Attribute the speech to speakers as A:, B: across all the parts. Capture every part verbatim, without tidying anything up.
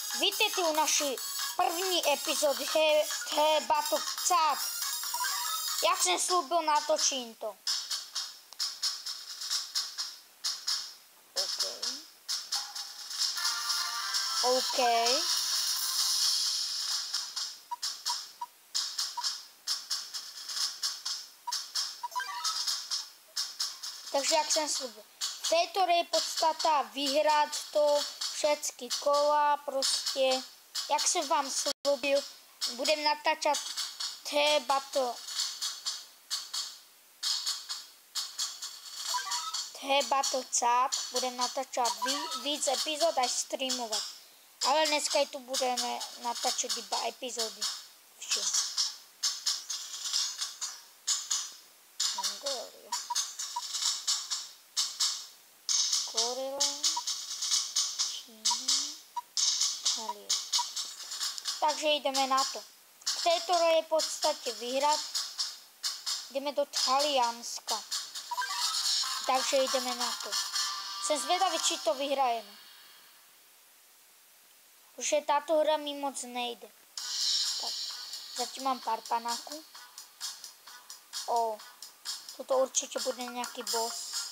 A: Vítejte u naší první epizody The Battle Chat. Jak jsem slúbil, natočím to. OK. OK. Takže jak jsem slúbil. V této je podstata vyhrát to všetky kola, prostě, jak jsem vám slúbil, budem natáčat The Battle The Battle Chat, budem natáčat víc epizod a streamovat. Ale dneska tu budeme natáčet iba epizody. Vše. Mongolia. Korea. Čína. Itálie. Takže jdeme na to. V této je v podstatě vyhrát. Jdeme do Talianska. Takže jdeme na to. Jsem zvědavý, či to vyhrajeme. Protože táto hra mi moc nejde. Tak, zatím mám pár panáků. O, toto určitě bude nějaký boss.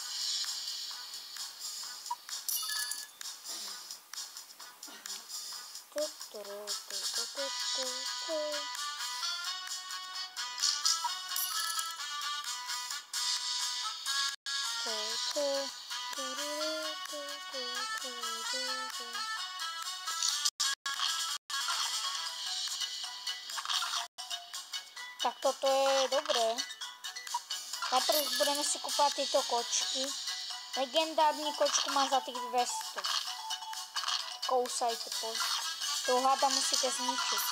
A: Tak toto je dobré. Najprv budeme si kupovat tyto kočky. Legendární kočku má za těch dvě stě. Kousajte, pojď. Toho hada musíte zničit.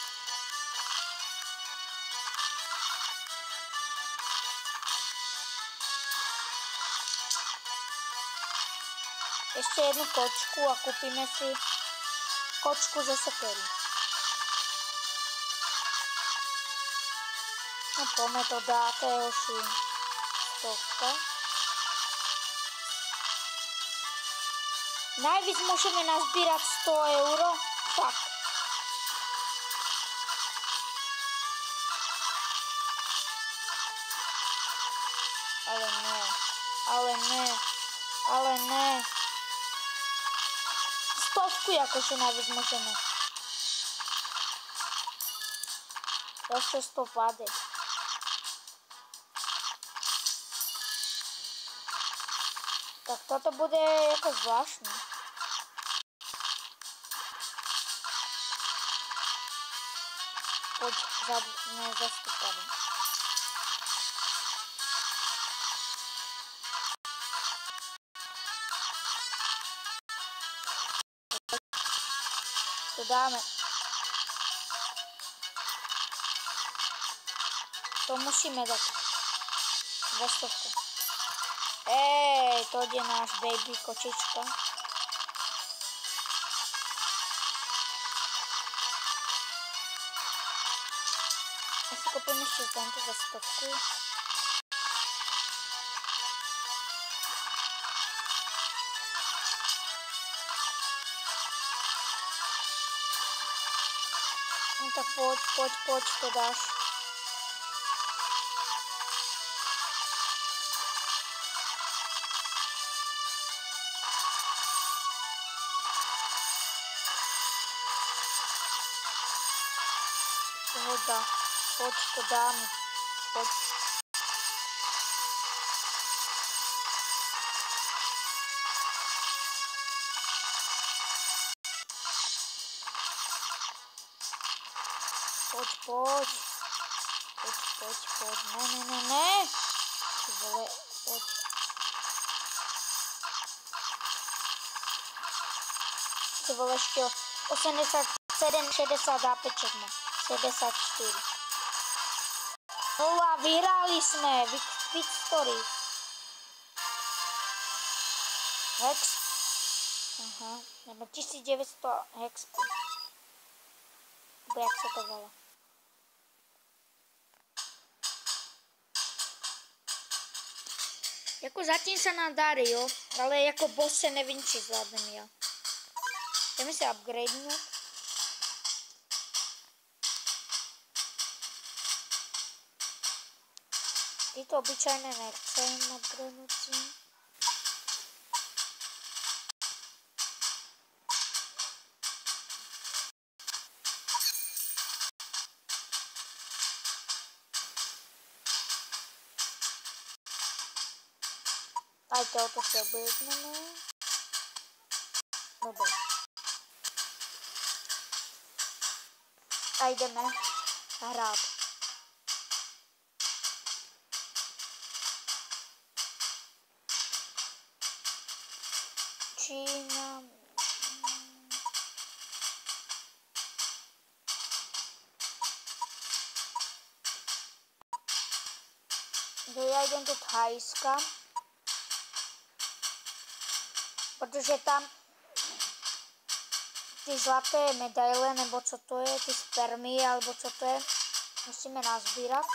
A: Ještě jednu kočku a koupíme si kočku ze sekery. No pojďme to dát, to je hoši. Stovka. Najvíc můžeme nazbírat sto euro. Tak. Ale ne, ale ne, ale ne. Stovku jakože najvíc můžeme. Ještě sto pade. Tak toto bude jako zvláštní. Pojď za, ne, za sto pade. To dáme. To musíme dát. Za stovku. Ej, to je náš baby kočička. Já si koupím ještě tento za stovku. No tak pojď, pojď, pojď, to dáš. Pohoda, pojď, to dáme. Pojď. Pojď, pojď. Pojď, pojď, pojď. Ne, ne, ne, ne. Ty vole, pojď. Ty vole, ještě osmdesát sedm, šedesát zápeček má. šedesát čtyři. No a vyhráli jsme. Victory. Hex. Aha. Nebo tisíc devět set hex. Nebo jak se to volá. Jako zatím se nám dáry, jo. Ale jako boss se nevím, či zvládnem já. Jdeme si upgradenout. Tyto obyčajné nechcem upgradenúť si. Aj tohoto si objedneme. Dobre. A ideme hrát. Čína. Ja idem do Thajska. Protože tam ty zlaté medaile, nebo co to je, ty spermie, alebo co to je, musíme nazbírat.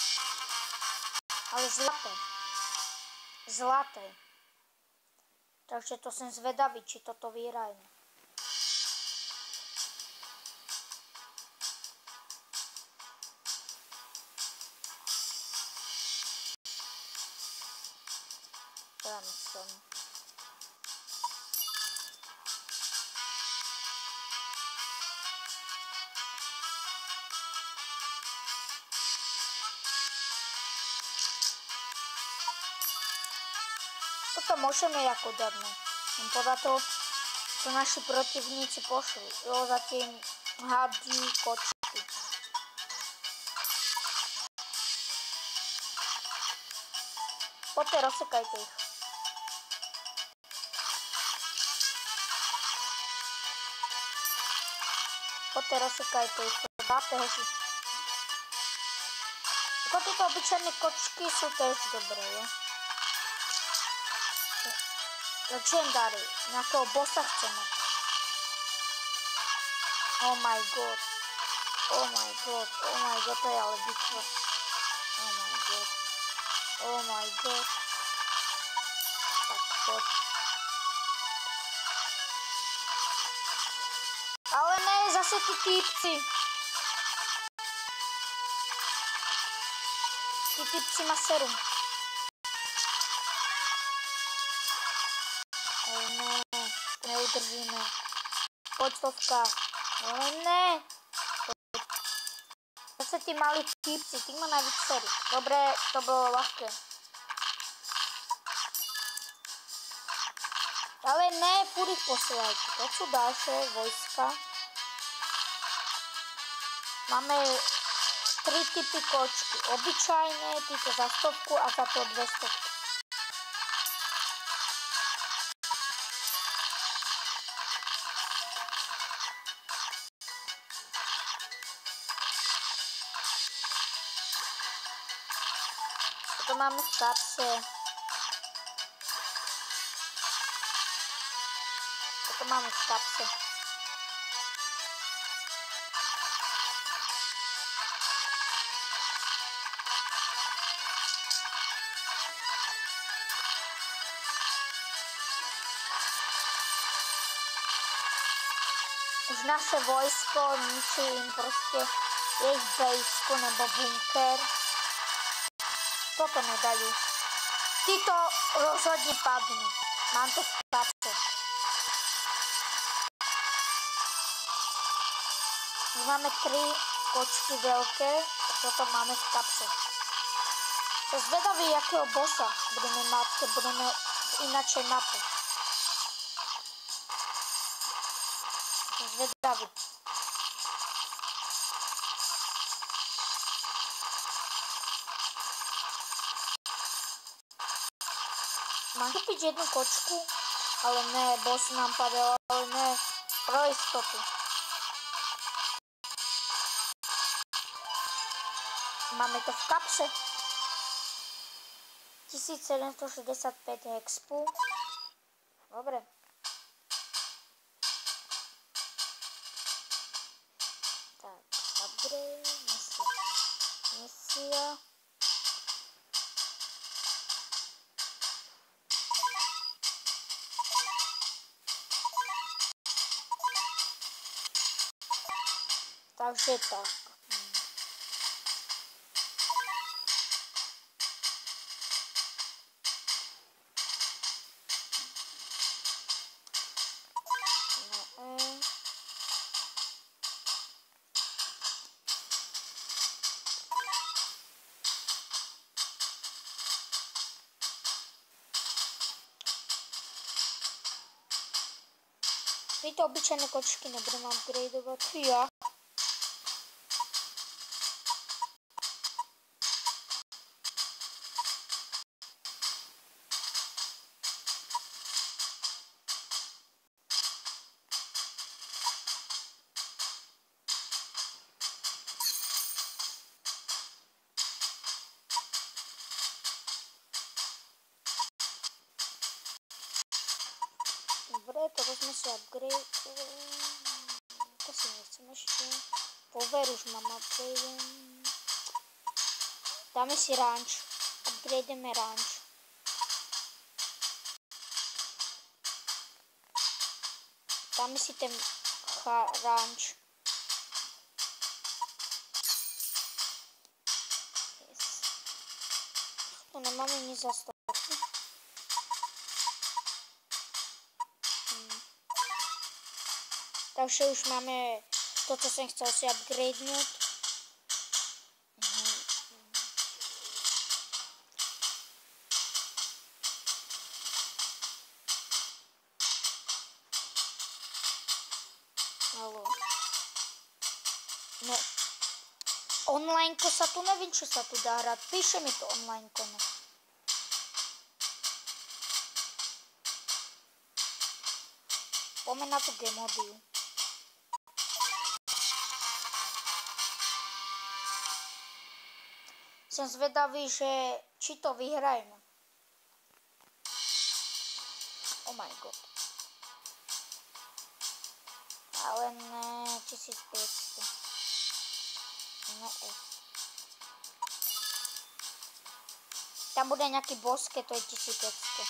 A: Ale zlaté. Zlaté. Takže to jsem zvedavý, či toto vyhrajeme. Já myslím. Toto můžeme jako dát, no. Podle toho, co naši protivníci pošli. Jo, zatím hadí kočky. Poďte, rozsekajte ich. Poďte, rozsekajte ich. Dáte hoši. Jako tyto obyčejné kočky jsou tež dobré, jo. Legendary, nějakého bossa chceme. Oh my god. Oh my god, oh my god, to je ale bitva. Oh my god. Oh my god. Tak pojď. Ale ne, zase ty týpci. Ty týpci na serum. Ale ne, neudržíme. Pojď stovka. Ale ne. Zase ty malí týpci, ty má najvíc sery. Dobré, to bylo ľahké. Ale ne, furt ich posielajte. To sú ďalšie vojska. Máme tri typy kočky. Obyčajné, tyto za stovku a za to dve stovky. To máme v kapse. To máme v kapse. Už naše vojsko ničí jim prostě jejich bejsko nebo bunker. Toto nedajú. Tyto rozhodne padnú. Mám to v kapse. My máme tri kočky veľké, toto máme v kapse. To zvedavý, jakého bossa budeme mať, keď budeme v inačej mape. To zvedavý. Mám kúpiť jednu kočku? Ale ne, boss nám padel, ale ne, pro istotu. Máme to v kapse. tisíc sedm sto šesťdesiat päť expu. Dobre. Tak, upgrade, misia. Misia. Takže tak. Tyto obyčejné kočky nebudeme upgradeovat. Já. Dobre, toto jsme si upgrade. To si nechcem ještě. Power už mám upgrade. Dáme si ranch. Upgrademe ranch. Dáme si ten ranch. Yes. Tu nemáme nic za sto. Takže už máme to, co jsem chtěl si upgradenout. Mhm. Halo. No. Onlineko sa tu nevím, čo sa tu dá hrať. Píše mi to onlineko, no. Poďme na tu Gemodiu. Jsem zvedavý, že či to vyhrajeme. Oh my god. Ale ne, tisíc pět set. Ne. Tam bude nějaký boské, to je tisíc pět set.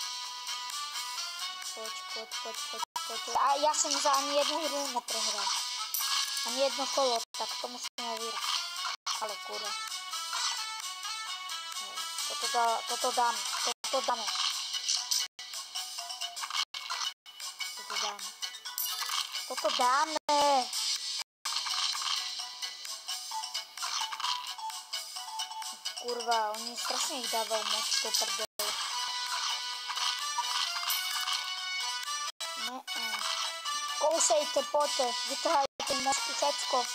A: Pojď, pojď, pojď, pojď, pojď. A já jsem za ani jednu hru neprohrál. Ani jedno kolo, tak to musíme vyhrát. Ale kurva. Toto, dá, toto dáme, toto dáme. Toto dáme. Toto dáme. Kurva, oni strašně jich dávají moc, to prdele. Ne, ne. Kousejte, pojďte, vytrhajte moc, všecko.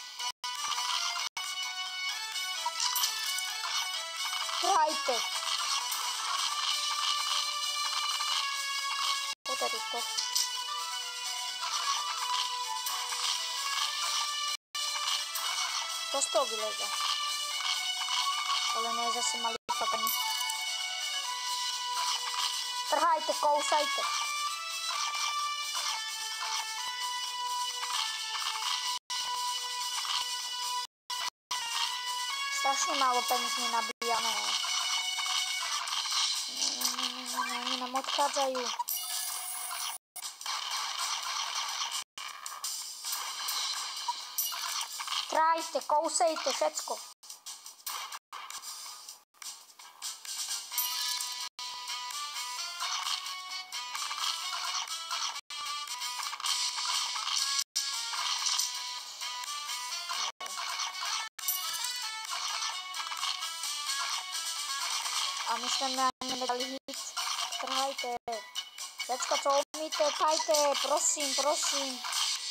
A: Trhajte. Pojďte to. To z toho vyleze. Ale ne zase malý pagani. Trhajte, kousajte. Strašně málo peněz mi nabíjáme. Oni nám odchádzají. Trajte, kousejte, všecko. A my jsme na ně nedali nic. Trhajte. Všecko, co umíte, trhajte, prosím, prosím.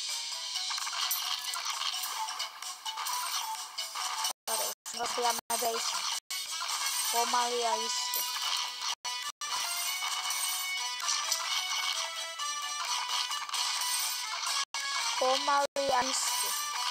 A: Rozbijame base. Pomaly a jistě. Pomaly a jistě.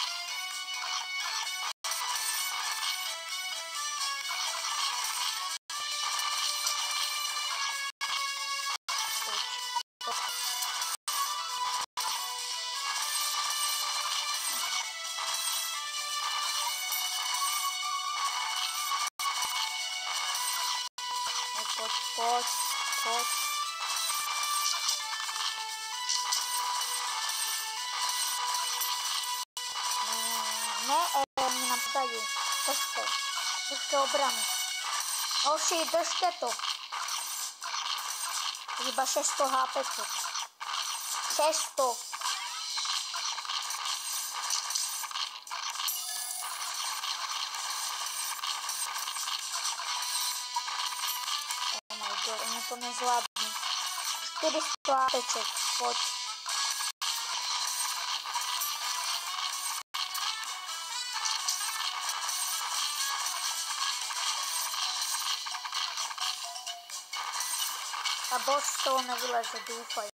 A: Pojď, pojď, pojď. Ne, ne, mi napadají. Držte, držte obranu. Oši, držte to. Iba šest set hápeček. šest set. Oni to nezvládnu. čtyři sta hápeček, pojď. boss z toho nevyleze, doufaj.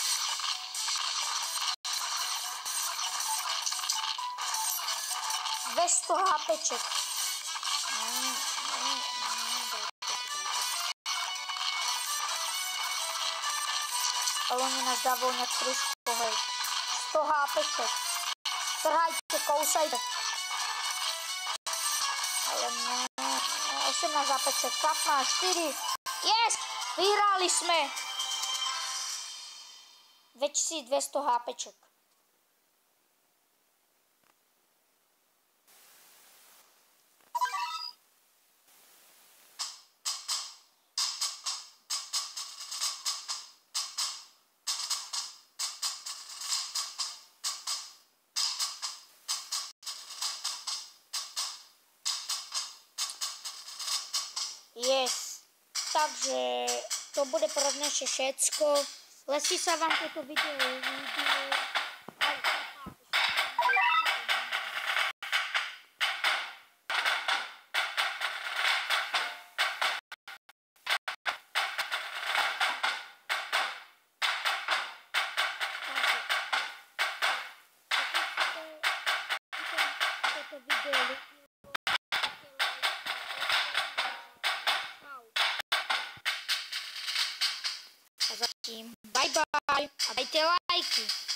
A: dvě stě hápeček. Ale oni nás dávají nějak trošku, hej. sto hápeček. Trhajte, kousajte. Ale ne, osmnáct hápeček, patnáct, čtyři. Yes! Vyhráli jsme! dvě tisíce dvě stě hápeček. Yes. Takže to bude pro dnešek všecko. Jestli se vám toto video líbilo, toto video líbilo. A zatím bye bye a dajte lajky.